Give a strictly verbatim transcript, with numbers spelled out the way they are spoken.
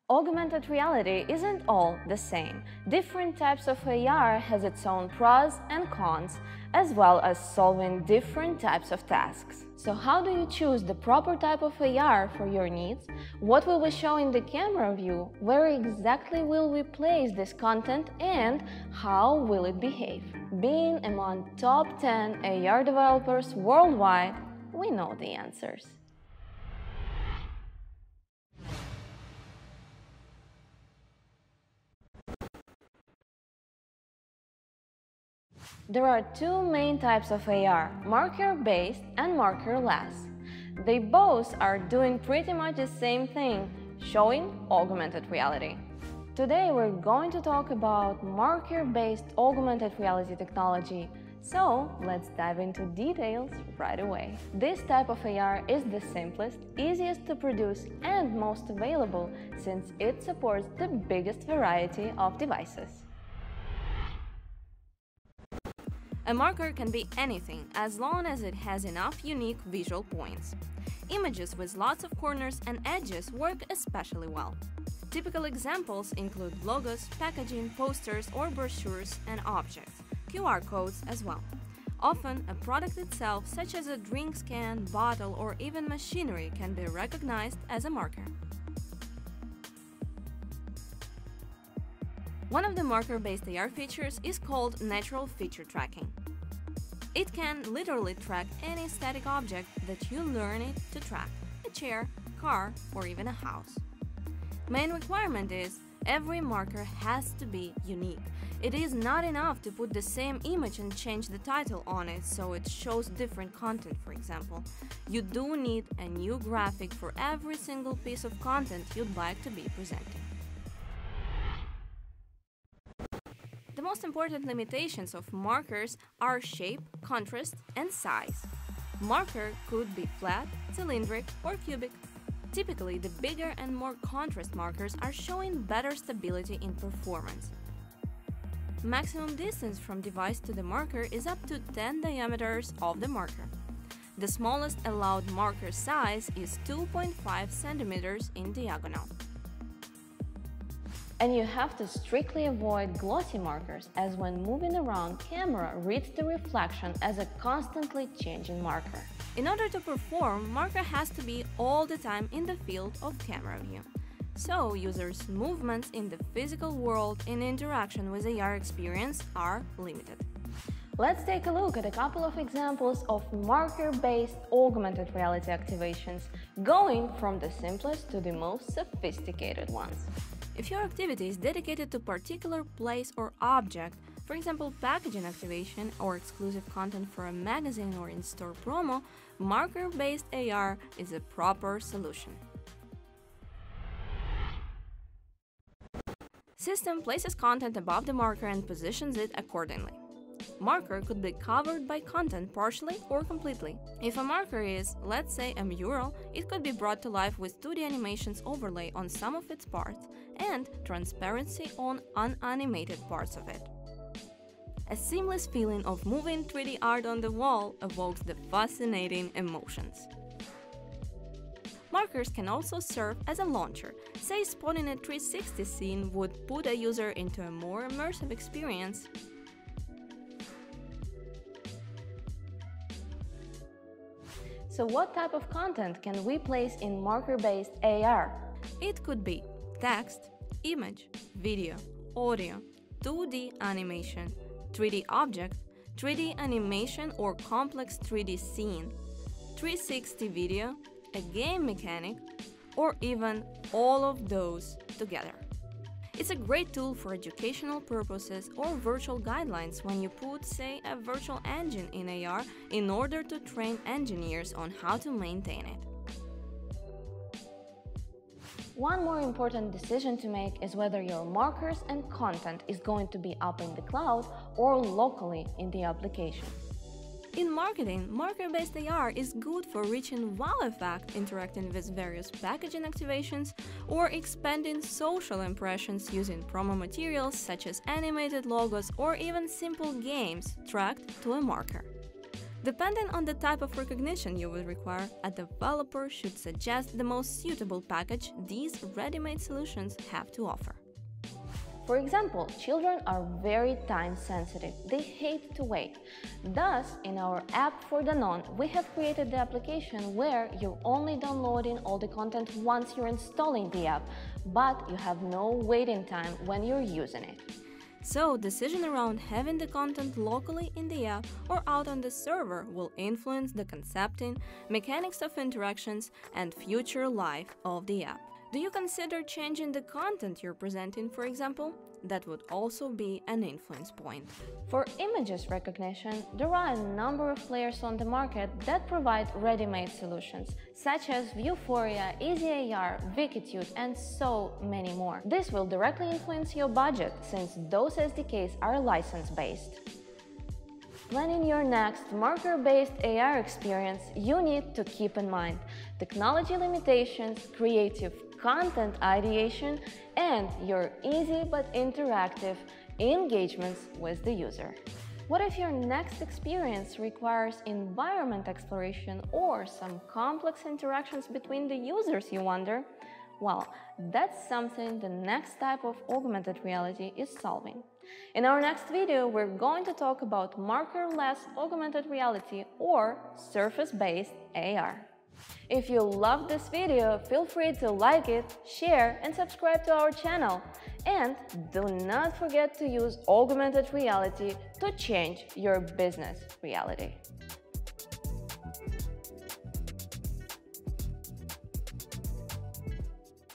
Augmented reality isn't all the same. Different types of A R has its own pros and cons, as well as solving different types of tasks. So how do you choose the proper type of A R for your needs? What will we show in the camera view? Where exactly will we place this content and how will it behave? Being among top ten A R developers worldwide, we know the answers. There are two main types of A R, marker-based and marker-less. They both are doing pretty much the same thing, showing augmented reality. Today we're going to talk about marker-based augmented reality technology, so let's dive into details right away. This type of A R is the simplest, easiest to produce and most available since it supports the biggest variety of devices. A marker can be anything as long as it has enough unique visual points. Images with lots of corners and edges work especially well. Typical examples include logos, packaging, posters or brochures and objects, Q R codes as well. Often, a product itself, such as a drink can, bottle or even machinery, can be recognized as a marker. One of the marker-based A R features is called natural feature tracking. It can literally track any static object that you learn it to track, a chair, car, or even a house. Main requirement is every marker has to be unique. It is not enough to put the same image and change the title on it so it shows different content, for example. You do need a new graphic for every single piece of content you'd like to be presenting. The most important limitations of markers are shape, contrast, and size. Marker could be flat, cylindric, or cubic. Typically, the bigger and more contrast markers are showing better stability in performance. Maximum distance from device to the marker is up to ten diameters of the marker. The smallest allowed marker size is two point five centimeters in diagonal. And you have to strictly avoid glossy markers, as when moving around, camera reads the reflection as a constantly changing marker. In order to perform, marker has to be all the time in the field of camera view. So, users' movements in the physical world in interaction with A R experience are limited. Let's take a look at a couple of examples of marker-based augmented reality activations, going from the simplest to the most sophisticated ones. If your activity is dedicated to a particular place or object, for example packaging activation or exclusive content for a magazine or in-store promo, marker-based A R is a proper solution. System places content above the marker and positions it accordingly. Marker could be covered by content partially or completely. If a marker is, let's say, a mural, it could be brought to life with two D animations overlay on some of its parts and transparency on unanimated parts of it. A seamless feeling of moving three D art on the wall evokes the fascinating emotions. Markers can also serve as a launcher. Say spotting a three sixty scene would put a user into a more immersive experience. So what type of content can we place in marker-based A R? It could be text, image, video, audio, two D animation, three D object, three D animation or complex three D scene, three sixty video, a game mechanic, or even all of those together. It's a great tool for educational purposes or virtual guidelines when you put, say, a virtual engine in A R in order to train engineers on how to maintain it. One more important decision to make is whether your markers and content is going to be up in the cloud or locally in the application. In marketing, marker-based A R is good for reaching wow effect, interacting with various packaging activations, or expanding social impressions using promo materials such as animated logos or even simple games tracked to a marker. Depending on the type of recognition you will require, a developer should suggest the most suitable package these ready-made solutions have to offer. For example, children are very time sensitive. They hate to wait. Thus, in our app for Danone, we have created the application where you're only downloading all the content once you're installing the app, but you have no waiting time when you're using it. So, decision around having the content locally in the app or out on the server will influence the concepting, mechanics of interactions, and future life of the app. Do you consider changing the content you're presenting, for example? That would also be an influence point. For images recognition, there are a number of players on the market that provide ready-made solutions, such as Vuforia, Easy A R, Wikitude, and so many more. This will directly influence your budget, since those S D Ks are license-based. Planning your next marker-based A R experience, you need to keep in mind technology limitations, creative content ideation, and your easy but interactive engagements with the user. What if your next experience requires environment exploration or some complex interactions between the users, you wonder? Well, that's something the next type of augmented reality is solving. In our next video, we're going to talk about marker-less augmented reality or surface-based A R. If you loved this video, feel free to like it, share, and subscribe to our channel. And do not forget to use augmented reality to change your business reality.